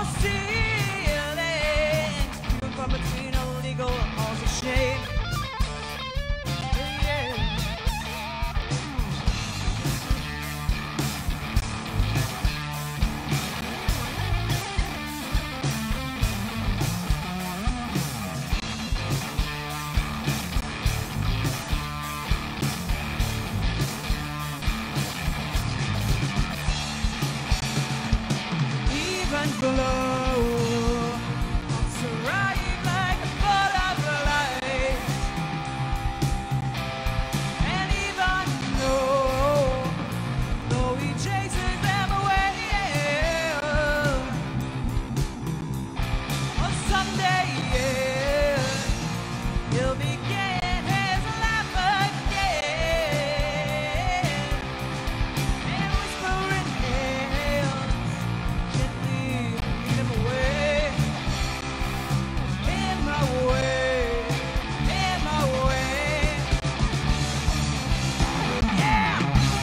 ceiling, even from between illegal halls of shame. Below, surrounded like a butterfly, and even though he chases them away, oh, someday, yeah, he'll begin his life again, and whispering hands gently lead him away, in my way, in my way. Yeah!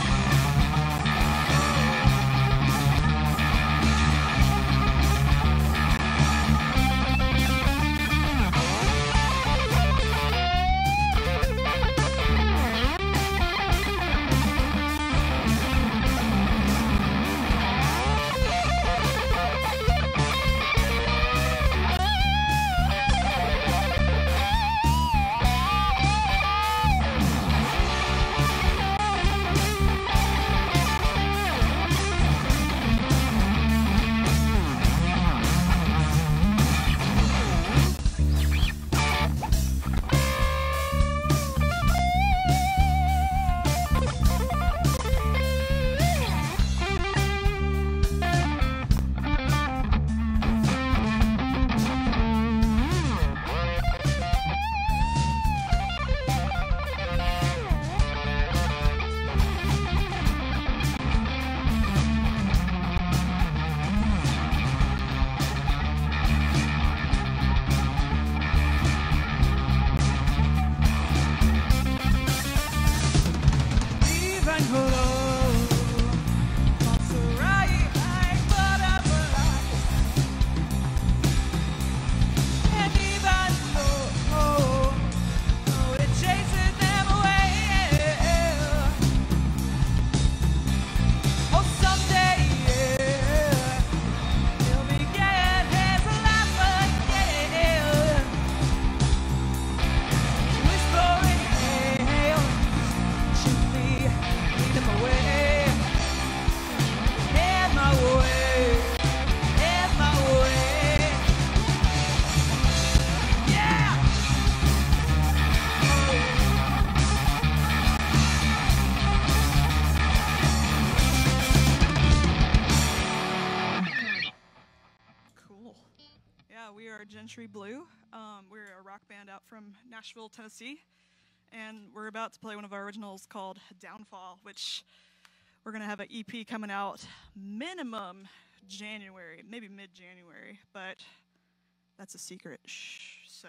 We are Gentry Blue. We're a rock band out from Nashville, Tennessee, and we're about to play one of our originals called Downfall, which we're going to have an EP coming out minimum January, maybe mid-January, but that's a secret. Shh. So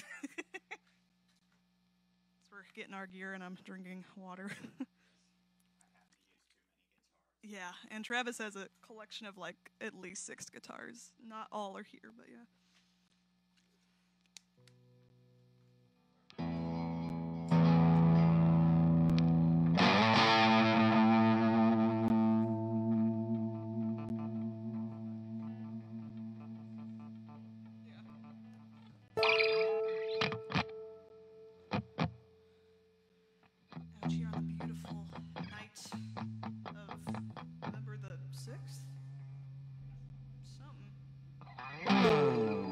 we're getting our gear, and I'm drinking water. Yeah, and Travis has a collection of like at least 6 guitars. Not all are here, but yeah. Out here on the beautiful night of November the 6th? Something.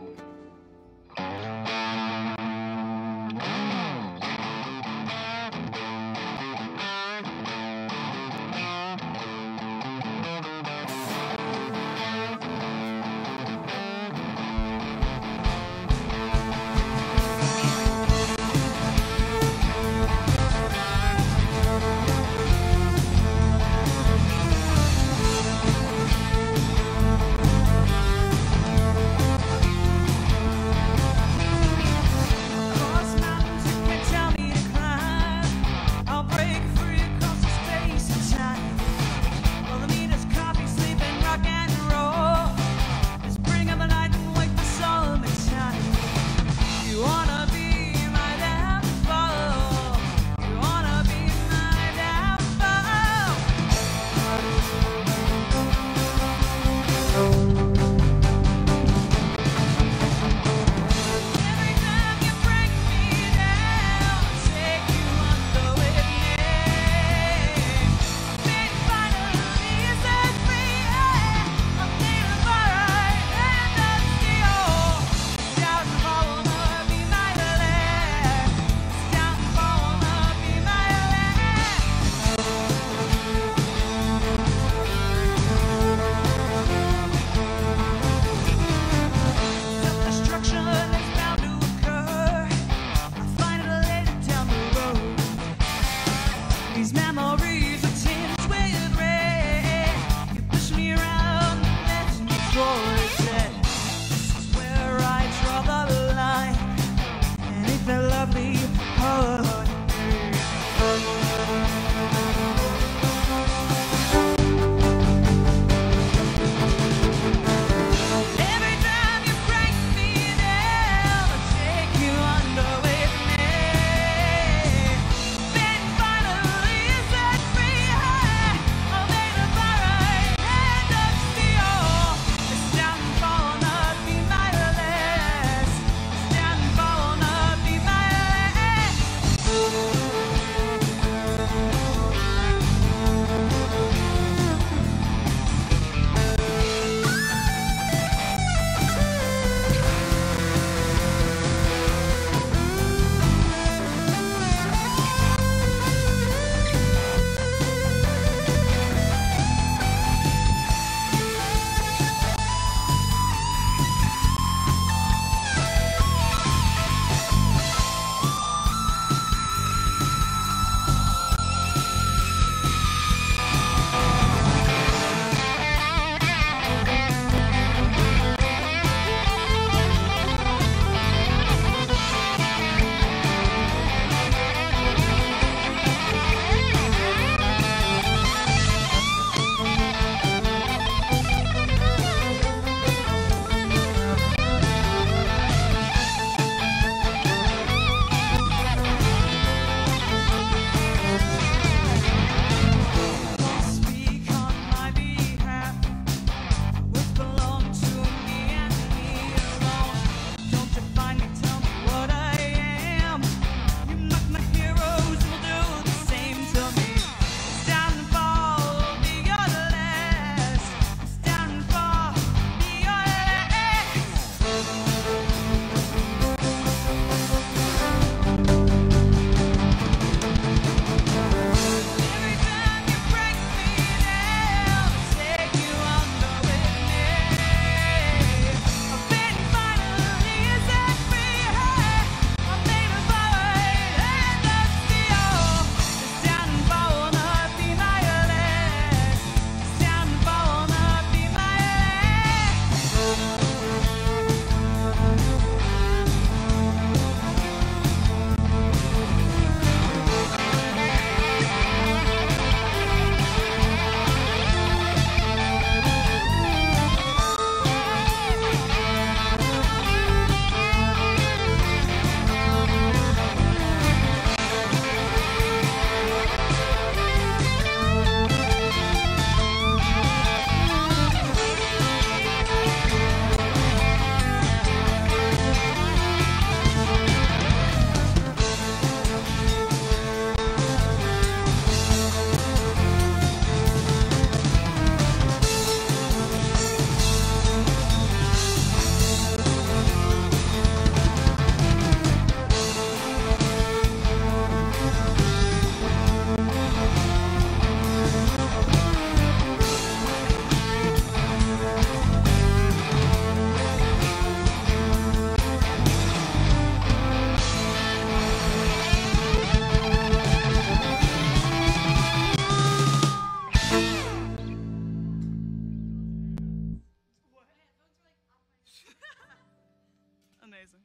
amazing.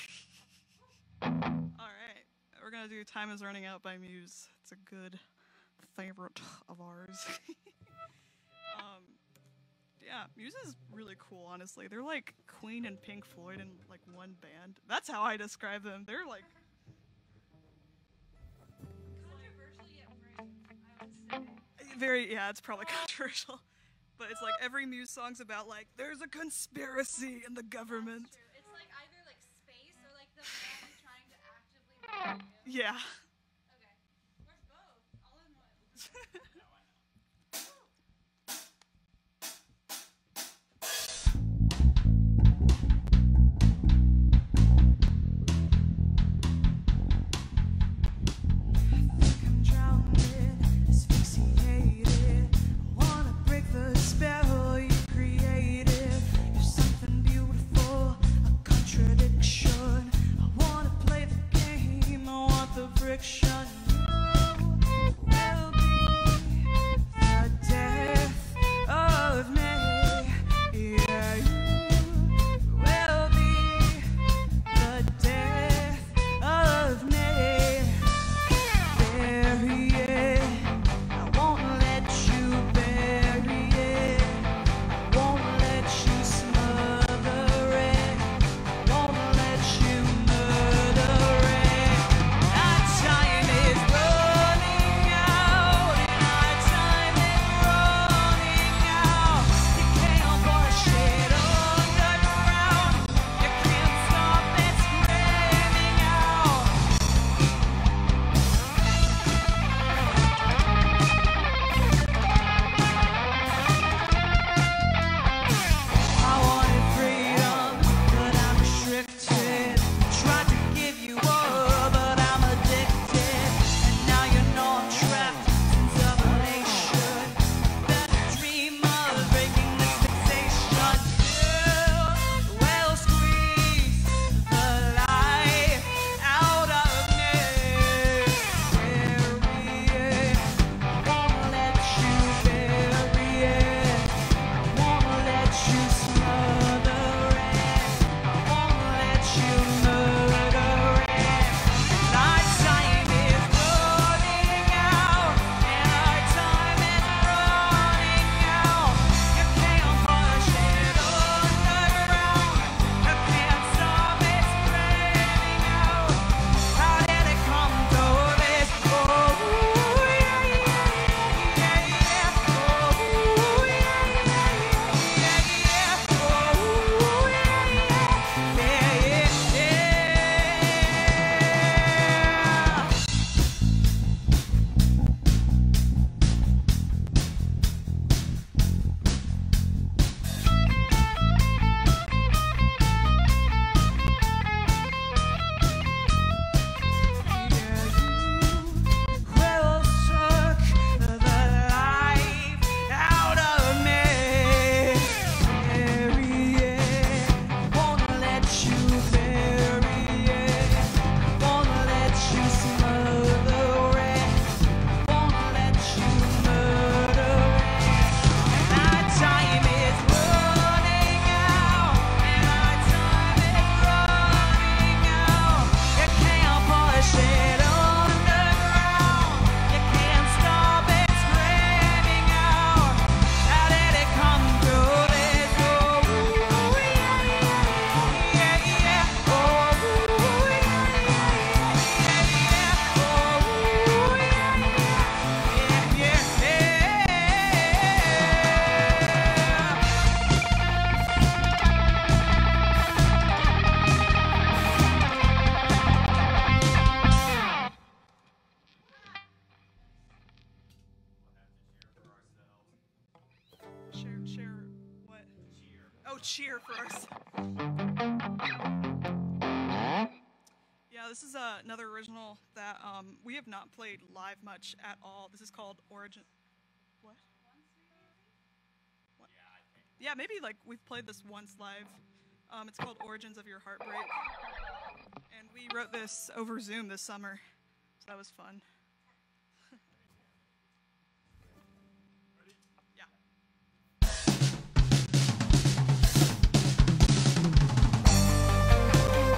All right, we're gonna do "Time Is Running Out" by Muse. It's a good favorite of ours. Yeah, Muse is really cool. Honestly, they're like Queen and Pink Floyd in like one band. That's how I describe them. They're like very, yeah, it's probably controversial, but it's like every Muse song's about like there's a conspiracy in the government. It's like either like space or like the man trying to actively. Yeah. Okay. Where's both? All in one. I'm drowning, asphyxiated. I wanna break the spell you created. You're something beautiful, a contradiction. I wanna play the game, I want the friction. You will be the death of me. Yeah, you will be the death of me. Bury it. I won't let you bury it. I won't let you smother it. Won't let you murder it. Our time is running out, and our time is running out. You can't push it underground. You can't stop it screaming out. I wanted freedom, but I'm restricted. Tried to give you up, but I'm addicted. And now you know I'm trapped in domination. Better dream of breaking this fixation. You will squeeze the life out of me. Bury it. Won't let you bury it. Won't let you smother it. Won't let you murder it. Our time is running out, and our time is running out. You can't push it underground. You can't stop it screaming out. How did it come to this? Oh, yeah, yeah, yeah, yeah. Oh, yeah, yeah, yeah, yeah. Oh, yeah, yeah, yeah, yeah. Will suck the life out of me. Bury it. Won't let you bury it. Won't let you smother it. Won't let you murder it. Our time is running out, and our time is running out. You can't push it underground. You can't stop it screaming out. How did it come through this? Oh, yeah, yeah, yeah. Oh, yeah, yeah, yeah. Oh, yeah, yeah, yeah. Share what? Oh, cheer for ourselves. Yeah, this is another original that we have not played live much at all. This is called Origin. What? What? Yeah, maybe like we've played this once live. It's called Origins of Your Heartbreak. And we wrote this over Zoom this summer, so that was fun. Yeah.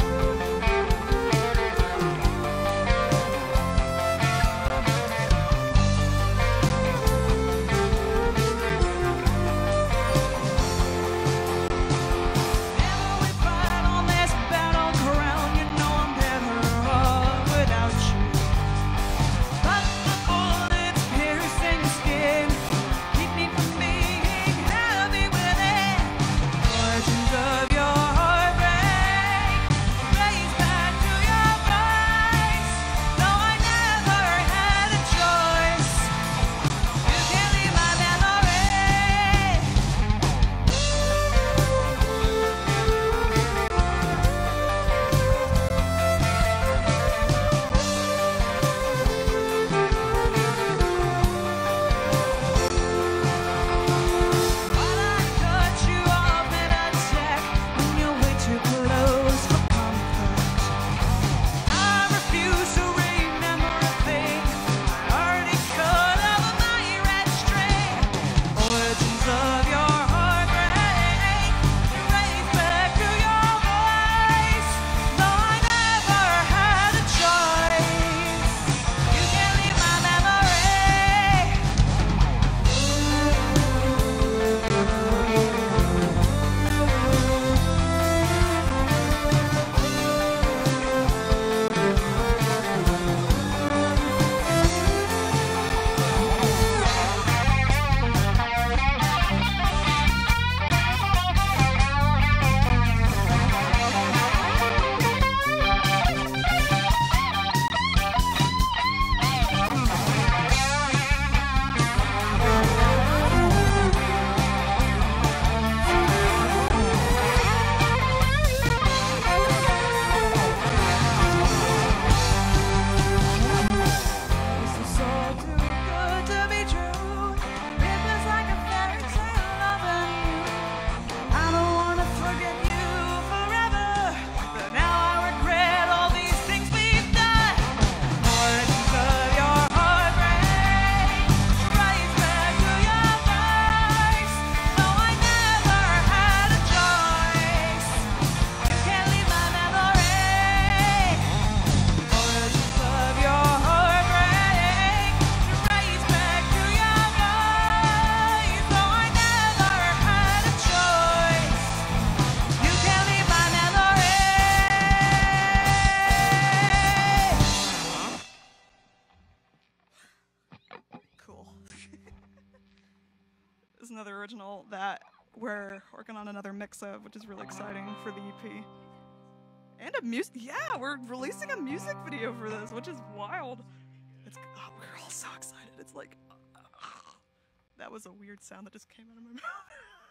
that we're working on another mix of, which is really exciting for the EP. And a music, yeah, we're releasing a music video for this, which is wild. We're all so excited. It's like, that was a weird sound that just came out of my mouth.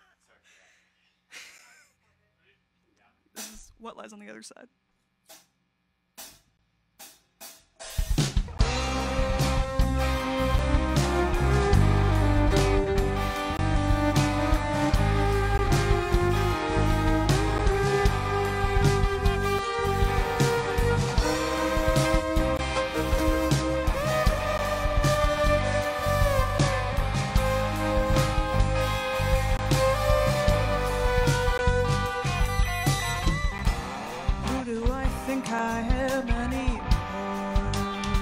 This is What Lies on the Other Side. I am anymore.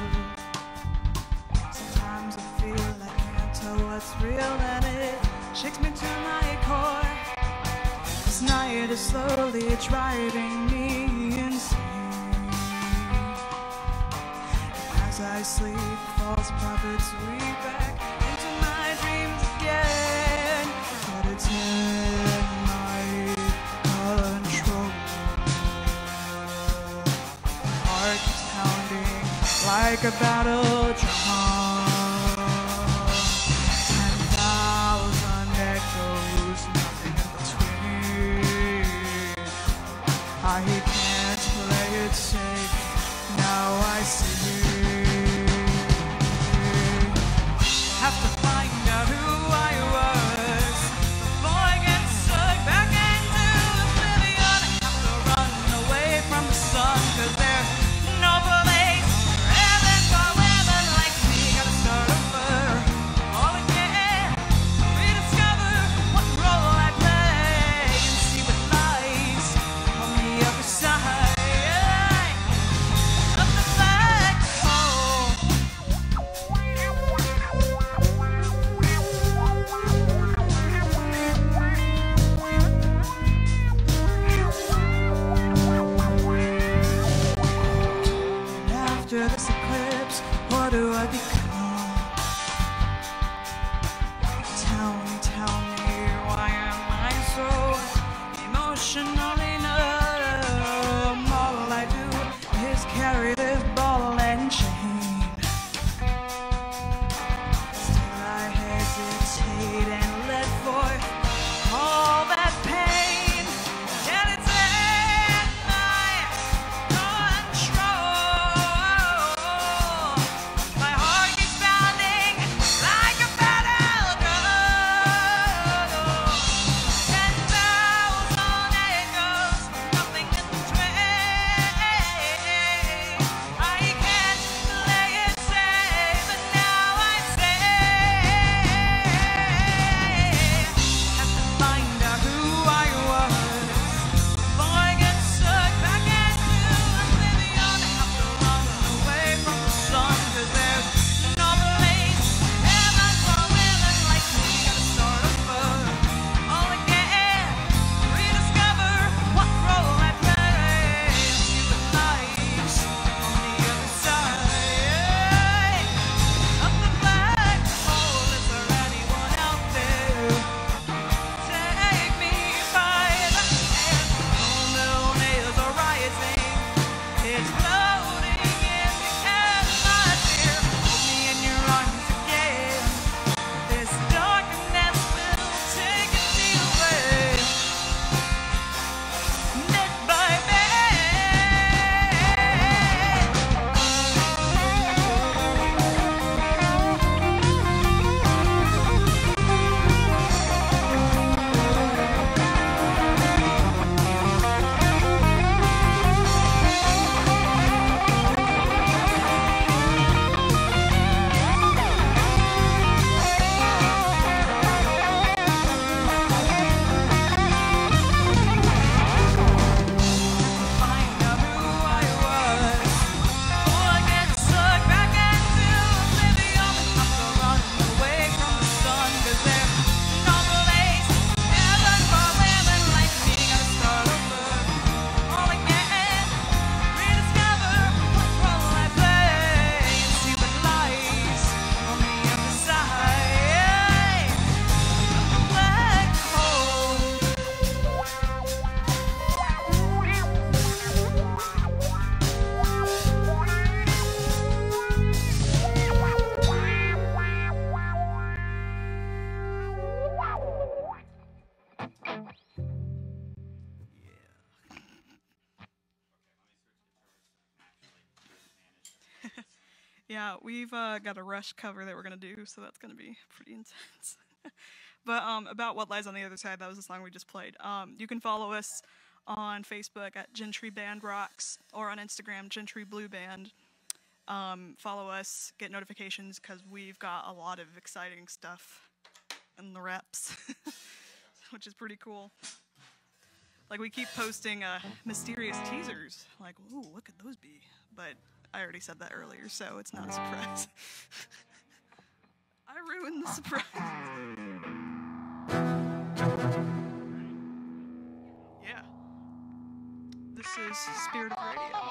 Sometimes I feel I can't tell what's real, and it shakes me to my core. This night is slowly driving me insane. As I sleep, false prophets weave back into my dreams again. But it's in my control. Heart keeps pounding like a battle drum. 10,000 echoes, nothing in between. I can't play it safe, now I see. Have to find out who I was before I get sucked back into oblivion. Have to run away from the sun, 'cause there's no place for heaven for women like me. Gotta start over, all again, rediscover what role I play, and see what lies on the other side of the black hole. And after this eclipse, what do I become? Tell me, why am I so emotionally numb? All I do is carry this ball and chain. Still I hesitate and let forth all that pain, and it's in my control. My heart Yeah, we've got a Rush cover that we're gonna do, so that's gonna be pretty intense. But about What Lies on the Other Side, that was the song we just played. You can follow us on Facebook at Gentry Band Rocks or on Instagram Gentry Blue Band. Follow us, get notifications because we've got a lot of exciting stuff in the reps, which is pretty cool. Like we keep posting mysterious teasers. Like, ooh, what could those be? But I already said that earlier, so it's not a surprise. I ruined the surprise. Yeah. This is Spirit of Radio.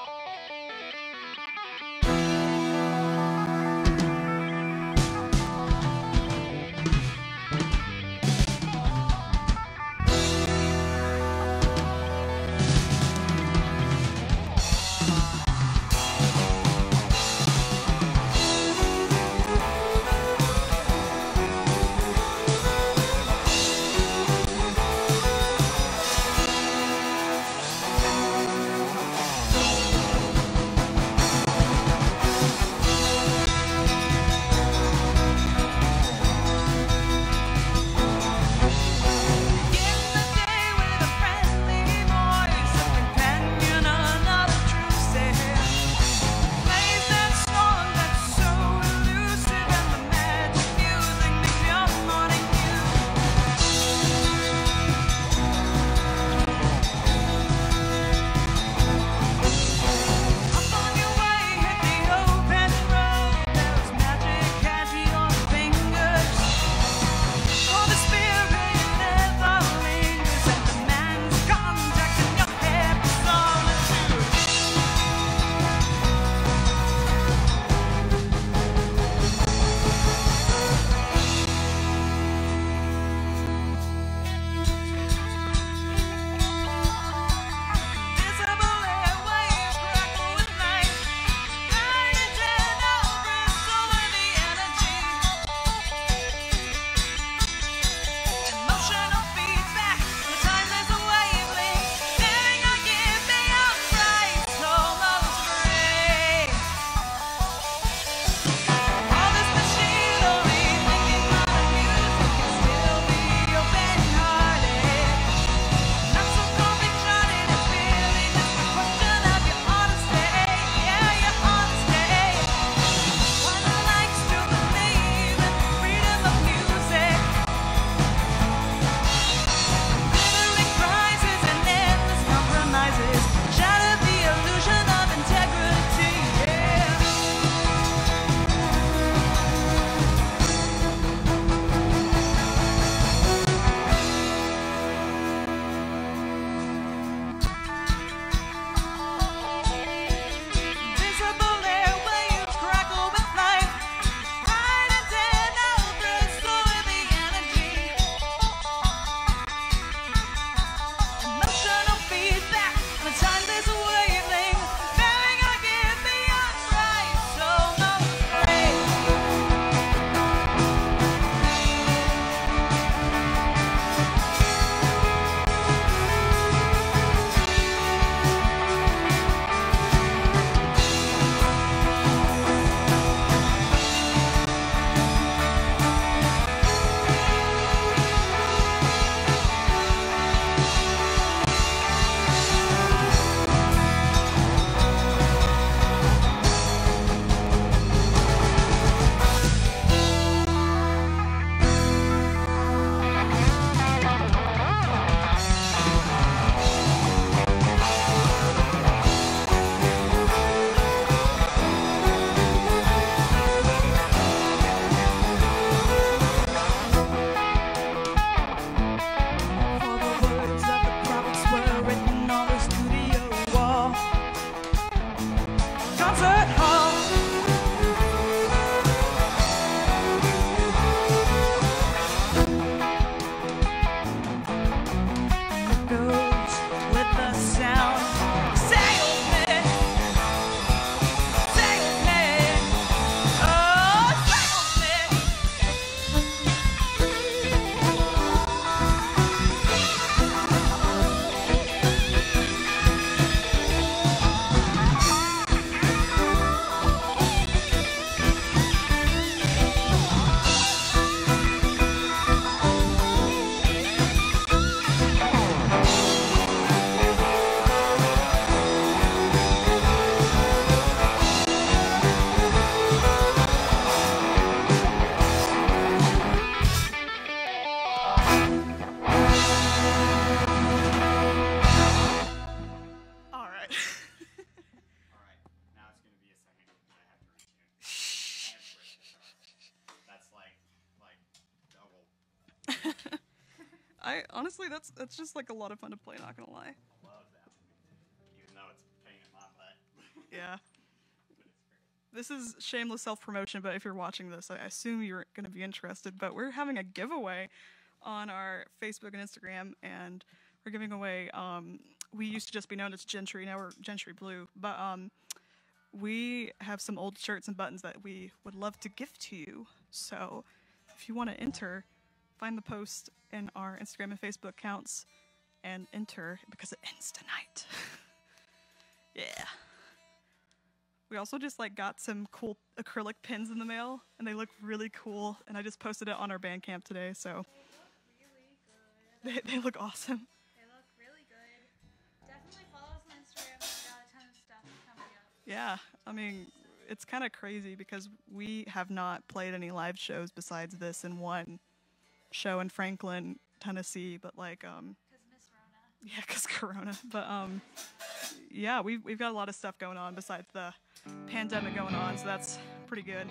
honestly, that's just like a lot of fun to play. Not gonna lie. Love that. Even though it's a pain in my butt. Yeah. But it's great. This is shameless self-promotion, but if you're watching this, I assume you're going to be interested. But we're having a giveaway on our Facebook and Instagram, and we're giving away. We used to just be known as Gentry, now we're Gentry Blue. But we have some old shirts and buttons that we would love to gift to you. So if you want to enter, find the post in our Instagram and Facebook accounts and enter because it ends tonight. Yeah. We also just like got some cool acrylic pins in the mail, and they look really cool. And I just posted it on our Bandcamp today, so Really good. they look awesome. They look really good. Definitely follow us on Instagram. We got a ton of stuff coming up. Yeah, I mean, it's kind of crazy because we have not played any live shows besides this and one show in Franklin, Tennessee. But like, Cause Miss Rona. yeah, because Corona. But yeah, we've got a lot of stuff going on besides the pandemic going on, so that's pretty good.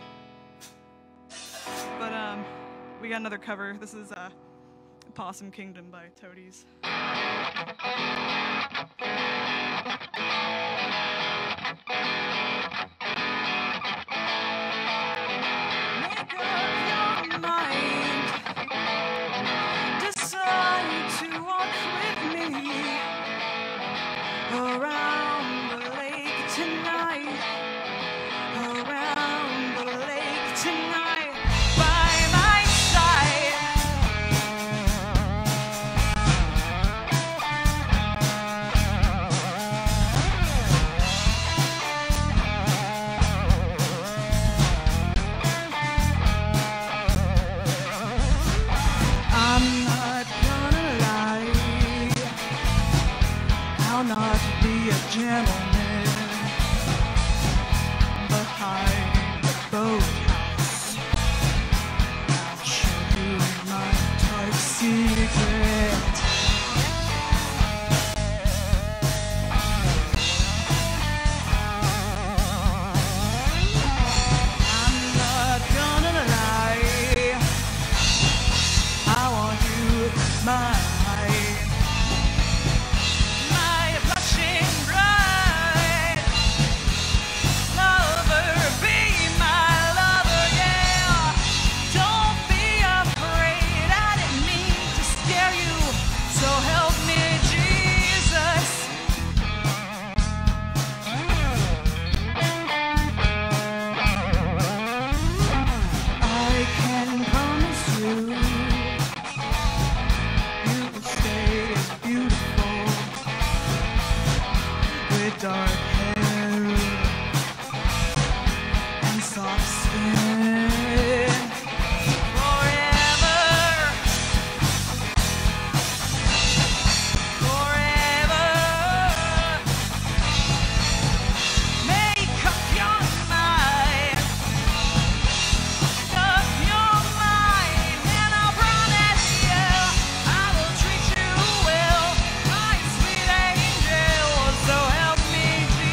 But we got another cover. This is Possum Kingdom by Toadies. Make up your mind. Decide to walk with me around the lake tonight. Around the lake tonight. By my side. I'm not gonna lie, I'll not be a gentleman behind the boathouse. I'll show you my dark secret. I'm not gonna lie, I want you my blushing bride, lover, be my lover, yeah. Don't be afraid, I didn't mean to scare you, so help me, Jesus. I can promise you. You will stay as beautiful with dark hair and soft skin forever, forever. Make up your mind, and I'll promise you I will treat you well, my sweet angel. So help me,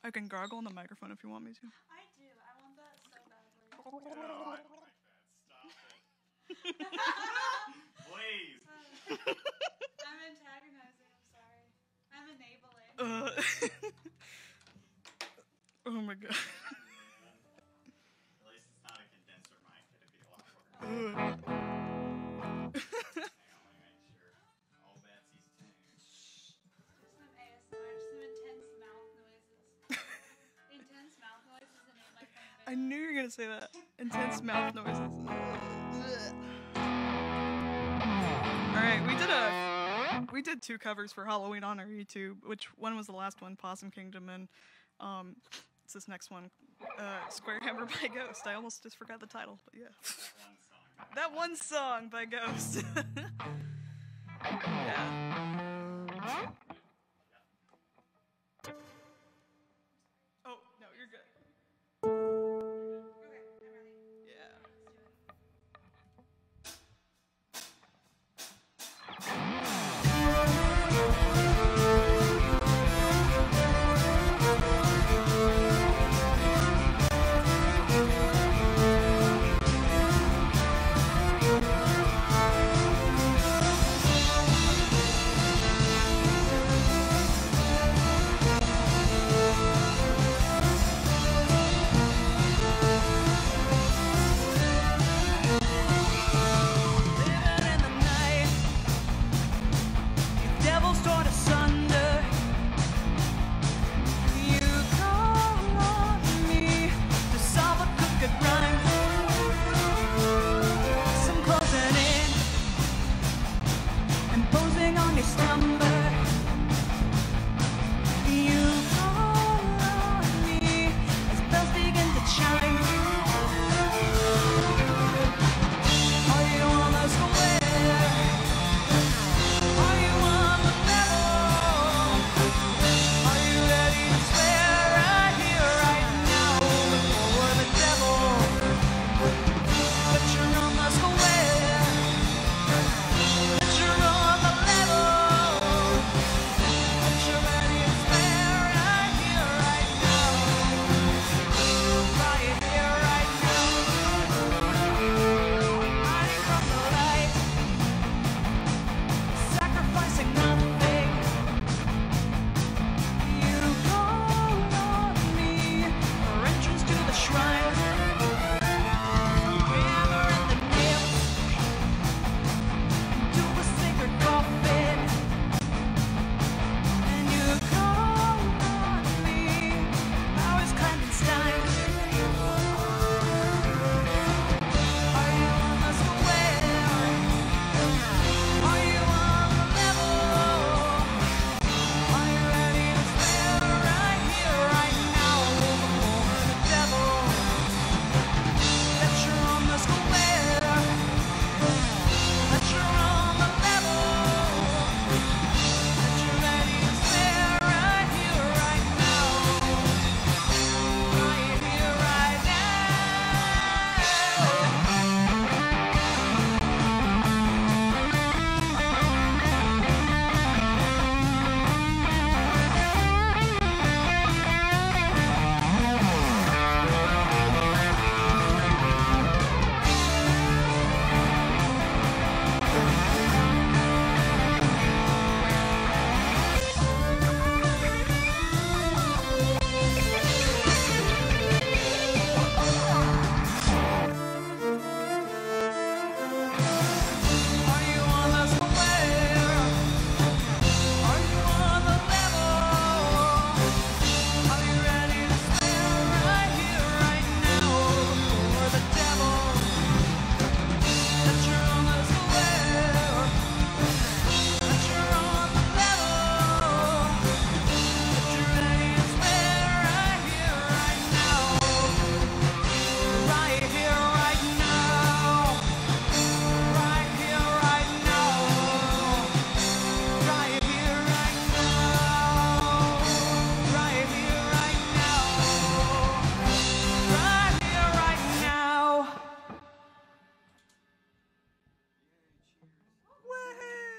I can gargle on the microphone if you want me to. I do. I want that so badly. No, I don't like that. Stop it. Please. I'm antagonizing. I'm sorry. I'm enabling. Oh my god. At least it's not a condenser mic. It'd be a lot worse. Hang on, let me make sure. All Betsy's tuned. Just some ASMR. Just some intense mouth noises. Intense mouth noises and name my friend. I knew you were gonna say that. Intense mouth noises. Alright, we did 2 covers for Halloween on our YouTube, which one was the last one, Possum Kingdom, and it's this next one, Square Hammer by Ghost. I almost just forgot the title, but yeah. That one song by Ghost. Yeah. Oh, no, you're good. Okay, I'm ready. Yeah.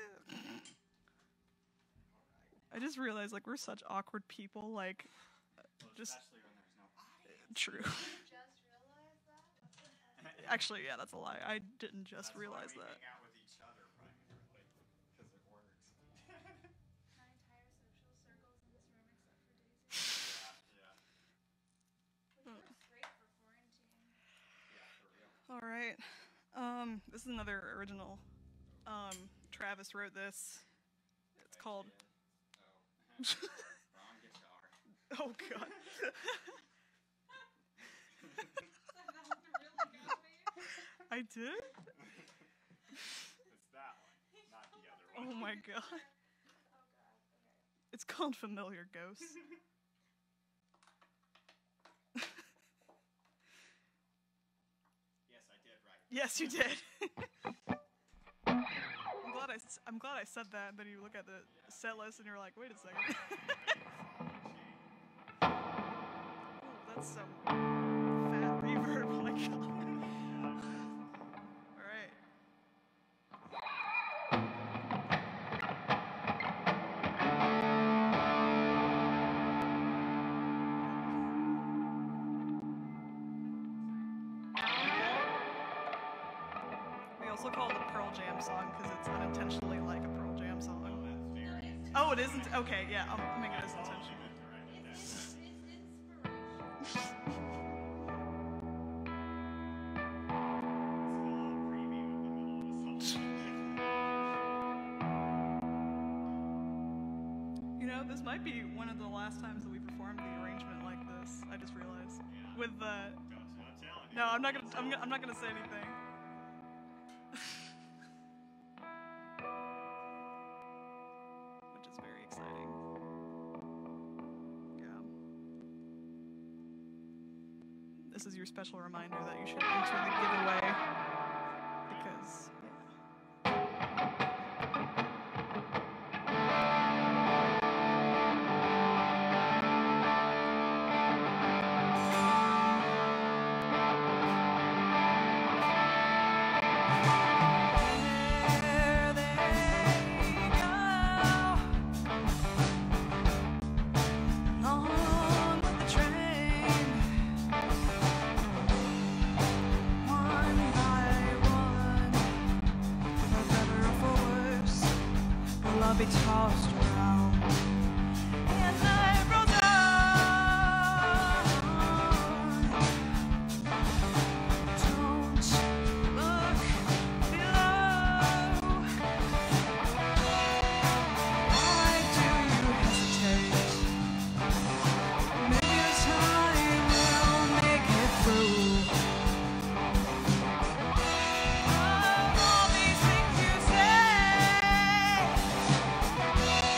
I just realized, like, we're such awkward people. Like, Just Especially when there's no audience. true. Just realized that? Actually, yeah, that's a lie. I didn't just That's realize why we that. hang out with each other primarily, because it works. My entire social circle's in this room except for Daisy. Yeah. Which works great for quarantine. Yeah, for real. All right. This is another original. Travis wrote this. It's called. Oh. Wrong guitar. Oh God. I did. It's that one, not the other one. Oh my God. Oh god. Okay. It's called Familiar Ghosts. Yes, I did right. Yes, you did. I'm glad I said that, and then you look at the set list and you're like, wait a second. Ooh, that's some fat reverb. Oh my God. All right. We also call it the Pearl Jam song because it's unintentionally like a Pearl Jam song. Oh, it isn't? Okay, yeah, I'm making this intentional. It's inspiration. You know, this might be one of the last times that we performed the arrangement like this. I just realized. With the no, I'm not gonna say anything. Which is very exciting. Yeah. This is your special reminder that you should enter the giveaway because. I'll be tossed around and I roll down. Don't look below. Why do you hesitate? Maybe time will make it through. All these things you say.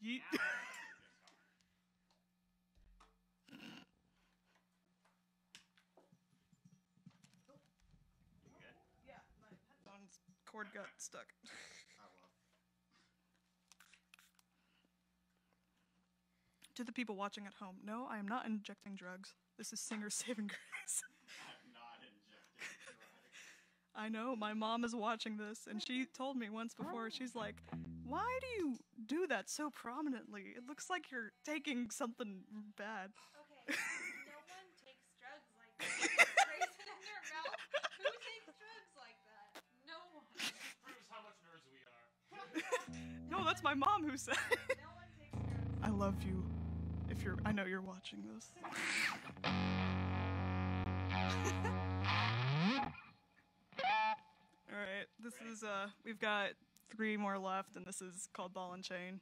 Yeet. Yeah, my headphones cord got stuck. To the people watching at home, no, I am not injecting drugs. This is Singer Saving Grace. I'm not injecting drugs. I know, my mom is watching this, and she told me once before, she's like, why do you do that so prominently? It looks like you're taking something bad. Okay, no one takes drugs like that. Raise it in their mouth. Who takes drugs like that? No one. Proves how much nerds we are. No, that's my mom who said it. No one takes drugs. I love you. If you're, I know you're watching this. All right, this is we've got 3 more left, and this is called Ball and Chain.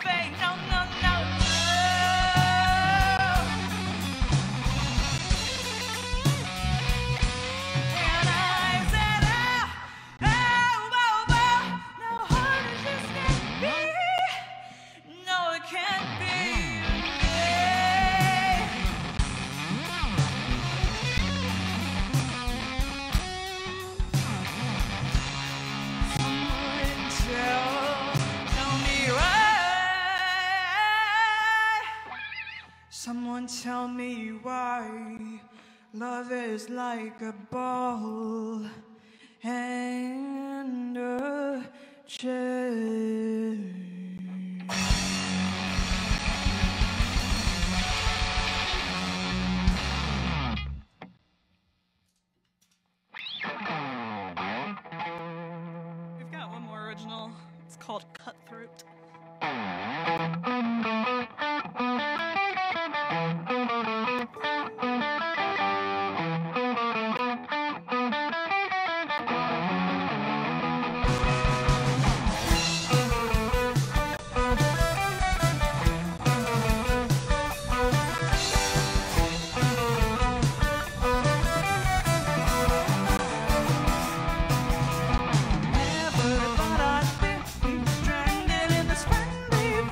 vain. No, no, no, no. And I said, oh, oh, oh, oh. No, heart is just can't be. No, it can't be. Someone tell me why love is like a ball and a chain. We've got one more original. It's called Cutthroat. Never thought I'd be stranded in this friendly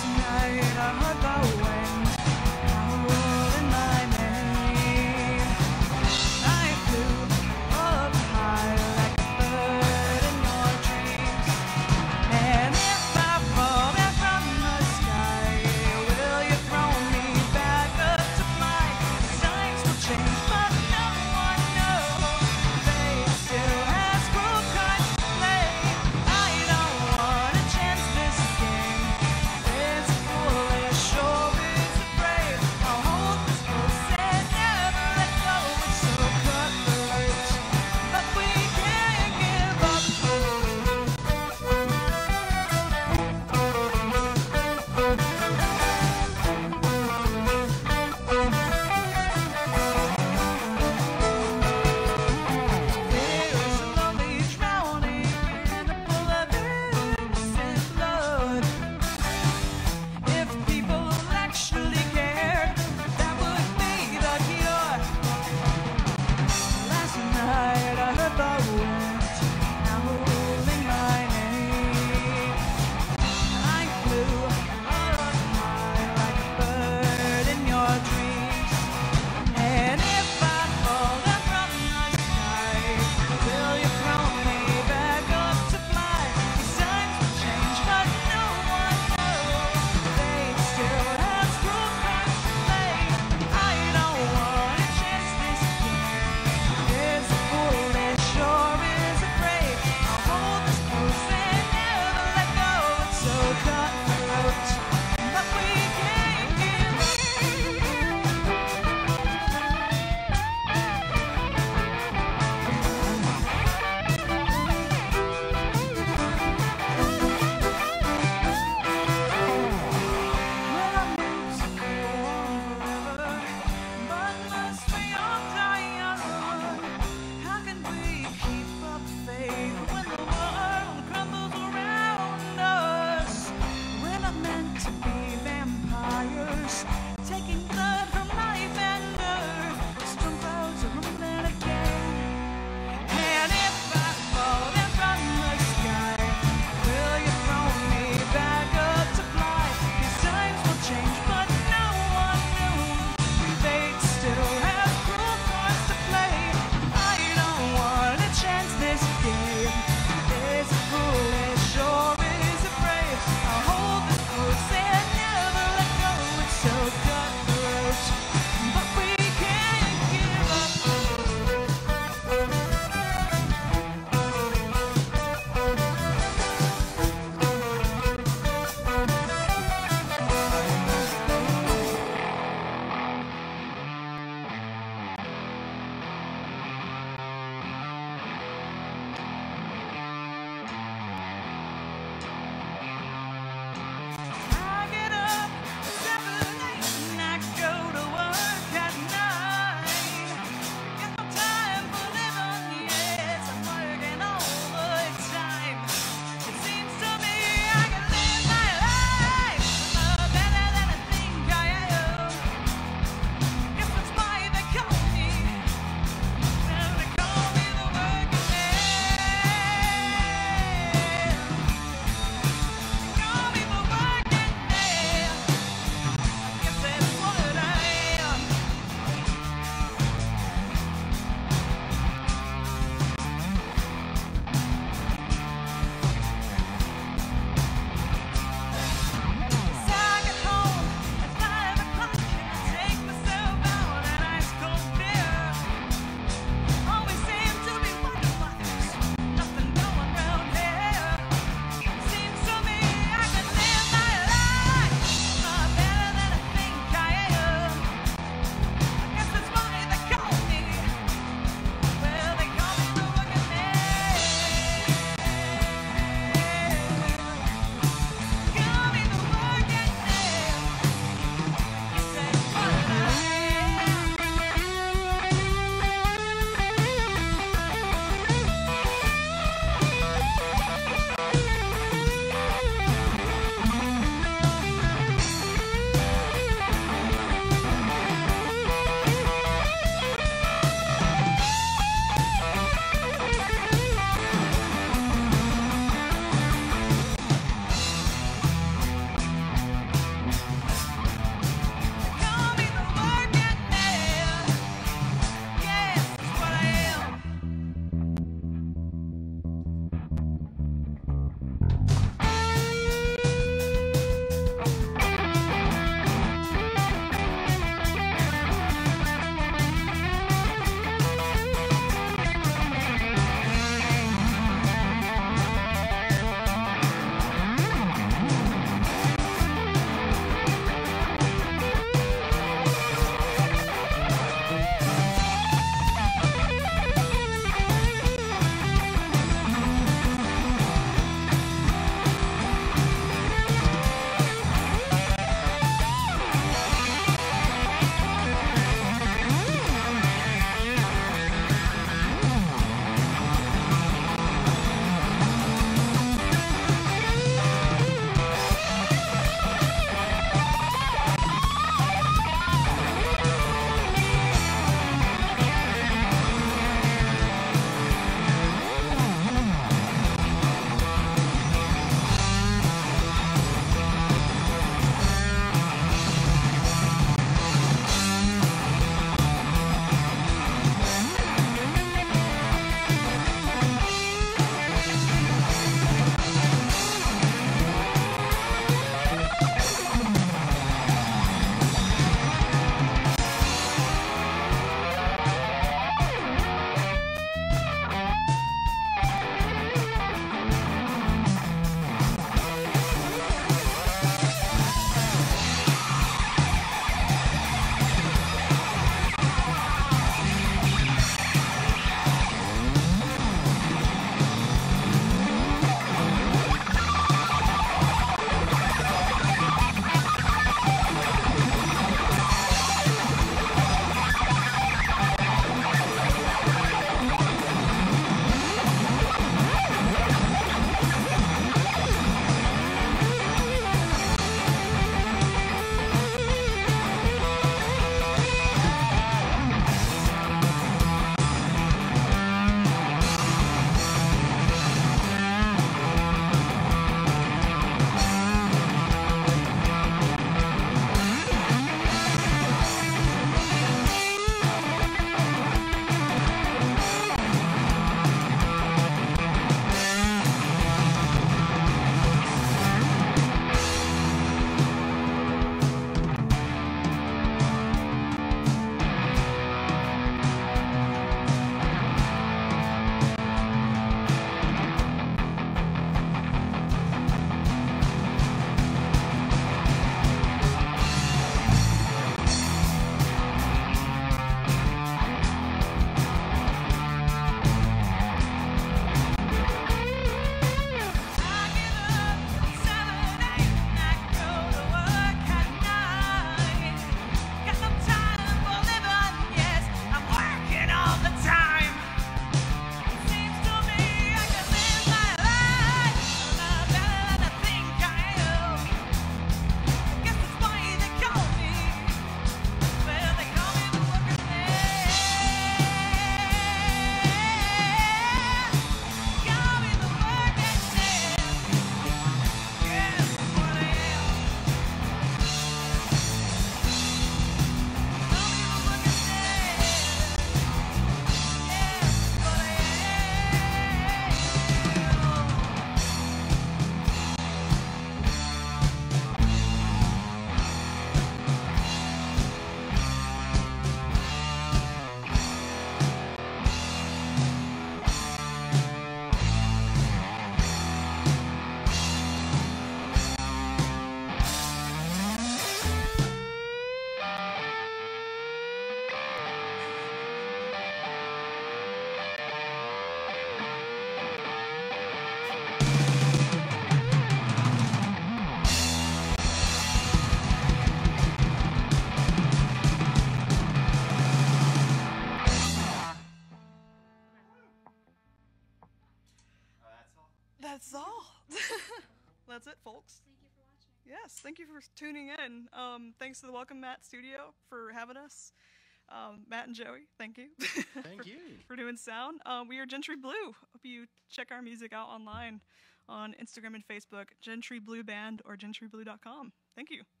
That's all. That's it, folks. Thank you for watching. Yes, thank you for tuning in. Thanks to the Welcome Matt Studio for having us. Matt and Joey, thank you. Thank you. For doing sound. We are Gentry Blue. Hope you check our music out online on Instagram and Facebook, Gentry Blue Band or gentryblue.com. Thank you.